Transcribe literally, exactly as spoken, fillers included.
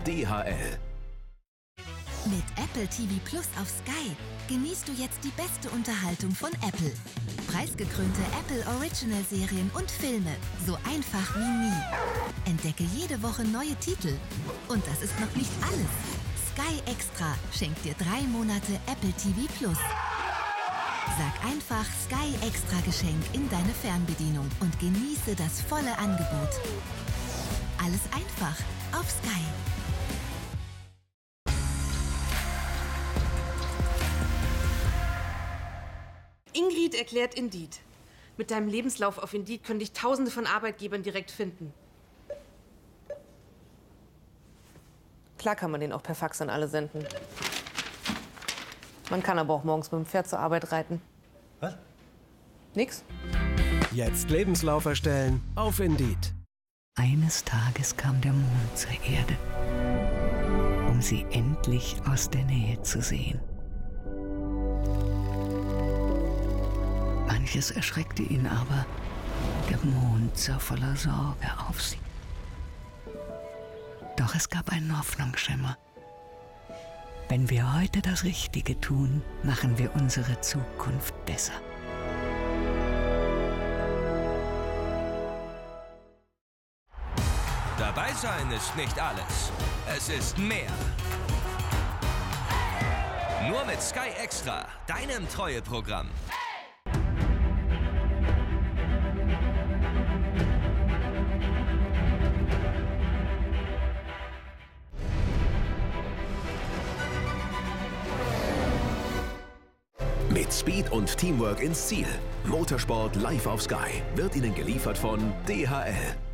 D H L. Mit Apple T V Plus auf Sky genießt du jetzt die beste Unterhaltung von Apple. Preisgekrönte Apple Original Serien und Filme, so einfach wie nie. Entdecke jede Woche neue Titel. Und das ist noch nicht alles. Sky Extra schenkt dir drei Monate Apple T V Plus. Sag einfach Sky Extra Geschenk in deine Fernbedienung und genieße das volle Angebot. Alles einfach auf Sky. Ingrid erklärt Indeed. Mit deinem Lebenslauf auf Indeed können dich Tausende von Arbeitgebern direkt finden. Klar kann man den auch per Fax an alle senden. Man kann aber auch morgens mit dem Pferd zur Arbeit reiten. Was? Nix? Jetzt Lebenslauf erstellen auf Indeed. Eines Tages kam der Mond zur Erde, um sie endlich aus der Nähe zu sehen. Manches erschreckte ihn aber. Der Mond sah voller Sorge auf sie. Doch es gab einen Hoffnungsschimmer. Wenn wir heute das Richtige tun, machen wir unsere Zukunft besser. Dabei sein ist nicht alles. Es ist mehr. Nur mit Sky Extra, deinem Treueprogramm. Mit Speed und Teamwork ins Ziel. Motorsport live auf Sky wird Ihnen geliefert von D H L.